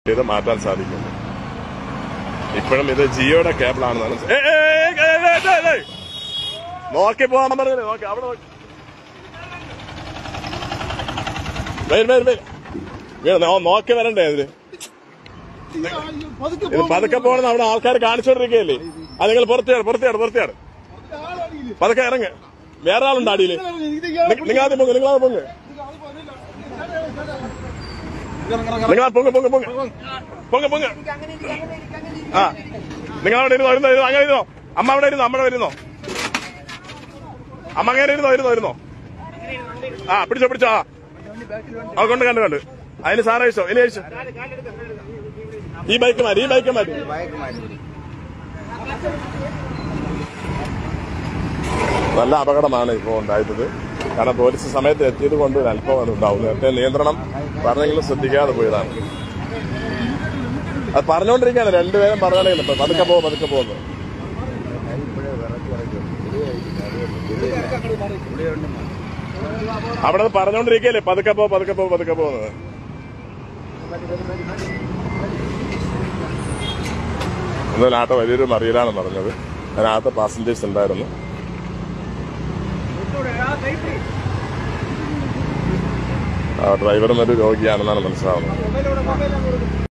ഇത് മാറ്റാൻ സാധിക്കുന്നു. ഇപ്പോഴും ഇത് ജിയോയുടെ കേബിളാണെന്നാണ്. നോക്കി പോകാൻ പറഞ്ഞത്. നോക്കി അവിടെ നോക്കി വരണ്ടേ ഇതില്? ഇത് പതുക്കെ പോകണമെന്ന് അവിടെ ആൾക്കാർ കാണിച്ചോണ്ടിരിക്കുകയല്ലേ. അത് നിങ്ങൾ പുറത്തിയാട് പതുക്കെ ഇറങ്ങ്. വേറെ ആളുണ്ട് അടിയില്. നിങ്ങൾ ആദ്യം പൊങ്ങ്. നിങ്ങൾ പൊങ്ങ്. ആ നിങ്ങൾ അവിടെ ഇരുന്നോ. അങ്ങനെ ഇരുന്നോ. അമ്മ അവിടെ ഇരുന്നോ. അമ്മ അങ്ങനെ ഇരുന്നോ. ആ പിടിച്ചോ. ആ കണ്ട് അതിന് സാറേ ഇഷ്ടം. ഇനി അയച്ചു ഈ ബൈക്ക് മാറ്റി. നല്ല അപകടമാണ് ഇപ്പോൾ ഉണ്ടായത്. കാരണം പോലീസ് സമയത്ത് എത്തിയത് കൊണ്ട് ഒരു അല്പമാണ് ഉണ്ടാവും. നേരത്തെ നിയന്ത്രണം പറഞ്ഞെങ്കിലും ശ്രദ്ധിക്കാതെ പോയതാണ്. അത് പറഞ്ഞുകൊണ്ടിരിക്കുകയാണ്. രണ്ടുപേരും പറഞ്ഞോണ്ടിരിക്കുന്നു. പതുക്കെ പോകുന്നു. അവിടെ പറഞ്ഞോണ്ടിരിക്കല്ലേ പതുക്കെ പോകുന്നത്. ഇന്നലെ വലിയൊരു മറിയലാണ് പറഞ്ഞത്. അതിനകത്ത് പാസഞ്ചേഴ്സ് ഉണ്ടായിരുന്നു. ഡ്രൈവറും ഒരു രോഗിയാണെന്നാണ് മനസ്സിലാവുന്നത്.